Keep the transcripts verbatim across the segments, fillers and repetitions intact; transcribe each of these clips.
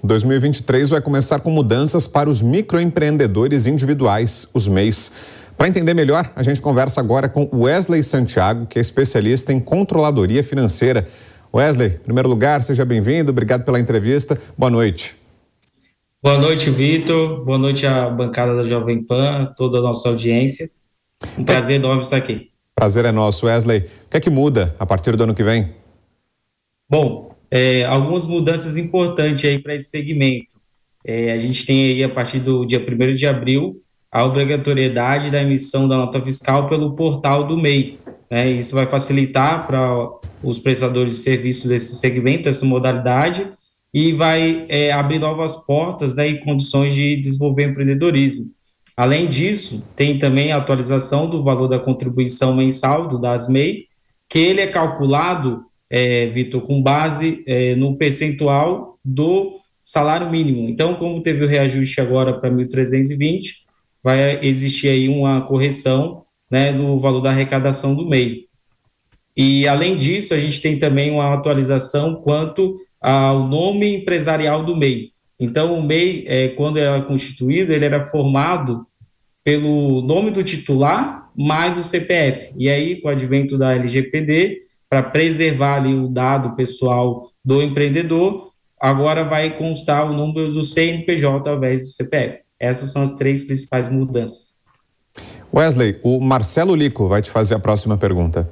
dois mil e vinte e três vai começar com mudanças para os microempreendedores individuais, os M E Is. Para entender melhor, a gente conversa agora com Wesley Santiago, que é especialista em controladoria financeira. Wesley, em primeiro lugar, seja bem-vindo, obrigado pela entrevista, boa noite. Boa noite, Vitor, boa noite à bancada da Jovem Pan, toda a nossa audiência. Um prazer enorme estar aqui. Prazer é nosso, Wesley. O que é que muda a partir do ano que vem? Bom, é, algumas mudanças importantes aí para esse segmento. É, a gente tem aí, a partir do dia primeiro de abril, a obrigatoriedade da emissão da nota fiscal pelo portal do M E I. Né? Isso vai facilitar para os prestadores de serviços desse segmento, essa modalidade, e vai é, abrir novas portas, né, e condições de desenvolver empreendedorismo. Além disso, tem também a atualização do valor da contribuição mensal do DASMEI, que ele é calculado, é, Vitor, com base é, no percentual do salário mínimo. Então, como teve o reajuste agora para mil trezentos e vinte, vai existir aí uma correção, né, do valor da arrecadação do M E I. E, além disso, a gente tem também uma atualização quanto ao nome empresarial do M E I. Então, o M E I, é, quando era constituído, ele era formado pelo nome do titular mais o C P F. E aí, com o advento da L G P D, para preservar ali o dado pessoal do empreendedor, agora vai constar o número do C N P J ao invés do C P F. Essas são as três principais mudanças. Wesley, o Marcelo Lico vai te fazer a próxima pergunta.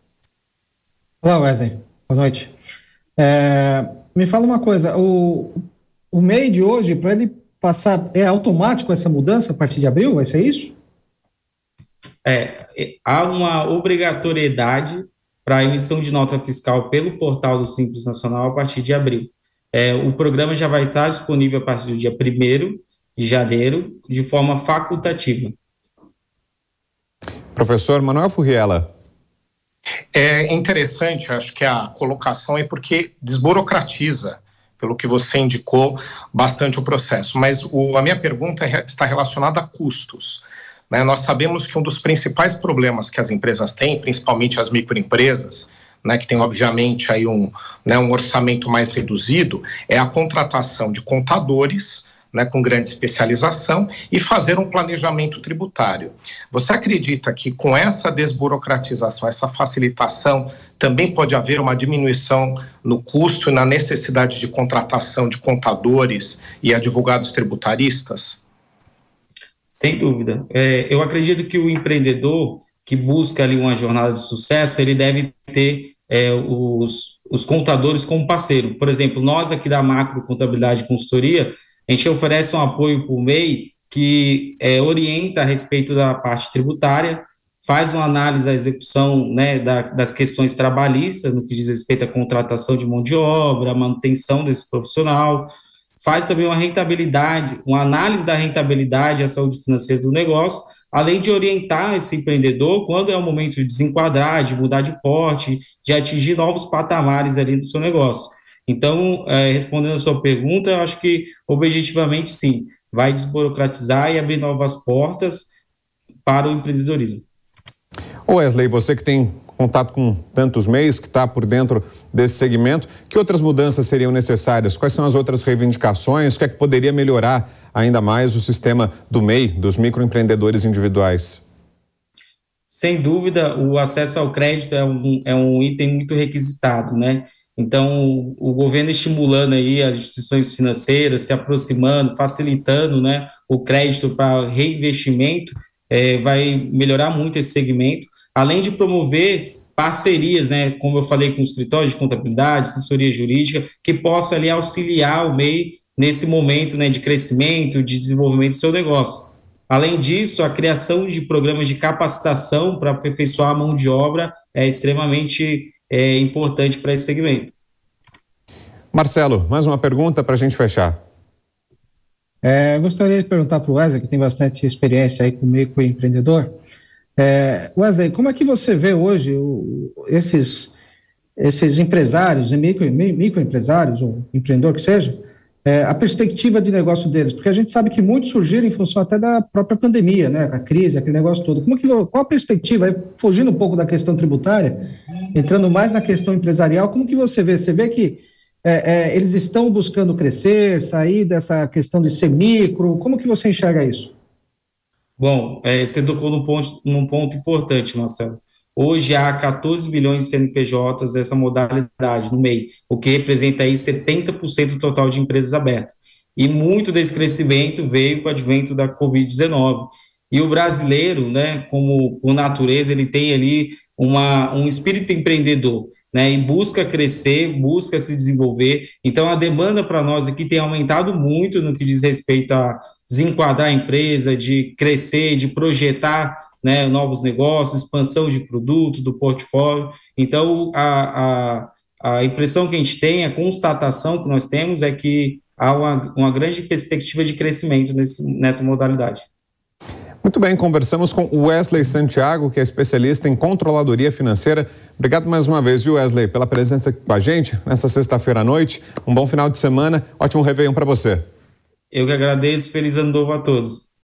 Olá, Wesley. Boa noite. É, me fala uma coisa, o, o M E I de hoje, para ele passar, é automático essa mudança a partir de abril? Vai ser isso? É, há uma obrigatoriedade para a emissão de nota fiscal pelo portal do Simples Nacional a partir de abril. É, o programa já vai estar disponível a partir do dia primeiro de janeiro, de forma facultativa. Professor Manuel Furriela. É interessante, acho que a colocação é porque desburocratiza, pelo que você indicou, bastante o processo. Mas o, a minha pergunta está relacionada a custos. Né? Nós sabemos que um dos principais problemas que as empresas têm, principalmente as microempresas, né, que tem obviamente aí um, né, um orçamento mais reduzido, é a contratação de contadores, né, com grande especialização, e fazer um planejamento tributário. Você acredita que com essa desburocratização, essa facilitação, também pode haver uma diminuição no custo e na necessidade de contratação de contadores e advogados tributaristas? Sem dúvida. É, eu acredito que o empreendedor que busca ali uma jornada de sucesso, ele deve ter é, os, os contadores como parceiro. Por exemplo, nós aqui da Macro Contabilidade e Consultoria, a gente oferece um apoio para o M E I que é, orienta a respeito da parte tributária, faz uma análise da execução, né, da, das questões trabalhistas, no que diz respeito à contratação de mão de obra, a manutenção desse profissional, faz também uma rentabilidade, uma análise da rentabilidade e a saúde financeira do negócio, além de orientar esse empreendedor quando é o momento de desenquadrar, de mudar de porte, de atingir novos patamares ali do seu negócio. Então, é, respondendo a sua pergunta, eu acho que, objetivamente, sim, vai desburocratizar e abrir novas portas para o empreendedorismo. Wesley, você que tem contato com tantos M E Is, que está por dentro desse segmento, que outras mudanças seriam necessárias? Quais são as outras reivindicações? O que é que poderia melhorar ainda mais o sistema do M E I, dos microempreendedores individuais? Sem dúvida, o acesso ao crédito é um, é um item muito requisitado, né? Então, o governo estimulando aí as instituições financeiras, se aproximando, facilitando, né, o crédito para reinvestimento, é, vai melhorar muito esse segmento, além de promover parcerias, né, como eu falei, com escritórios de contabilidade, assessoria jurídica, que possa ali auxiliar o M E I nesse momento, né, de crescimento, de desenvolvimento do seu negócio. Além disso, a criação de programas de capacitação para aperfeiçoar a mão de obra é extremamente é, importante para esse segmento. Marcelo, mais uma pergunta para a gente fechar. É, eu gostaria de perguntar para o Wesley, que tem bastante experiência aí com microempreendedor. É, Wesley, como é que você vê hoje o, esses, esses empresários, micro, microempresários, ou empreendedor que seja, é, a perspectiva de negócio deles? Porque a gente sabe que muitos surgiram em função até da própria pandemia, né, a crise, aquele negócio todo. Como que, qual a perspectiva, aí, fugindo um pouco da questão tributária, entrando mais na questão empresarial, como que você vê? Você vê que é, é, eles estão buscando crescer, sair dessa questão de ser micro? Como que você enxerga isso? Bom, é, você tocou num ponto, num ponto importante, Marcelo. Hoje há quatorze milhões de C N P Js dessa modalidade no M E I, o que representa aí setenta por cento do total de empresas abertas. E muito desse crescimento veio com o advento da covid dezenove. E o brasileiro, né, como por natureza, ele tem ali uma, um espírito empreendedor, né, e busca crescer, busca se desenvolver. Então, a demanda para nós aqui tem aumentado muito no que diz respeito a desenquadrar a empresa, de crescer, de projetar, né, novos negócios, expansão de produto, do portfólio. Então, a, a, a impressão que a gente tem, a constatação que nós temos é que há uma, uma grande perspectiva de crescimento nesse, nessa modalidade. Muito bem, conversamos com o Wesley Santiago, que é especialista em controladoria financeira. Obrigado mais uma vez, viu, Wesley, pela presença aqui com a gente nessa sexta-feira à noite. Um bom final de semana, ótimo Réveillon para você. Eu que agradeço, feliz ano novo a todos.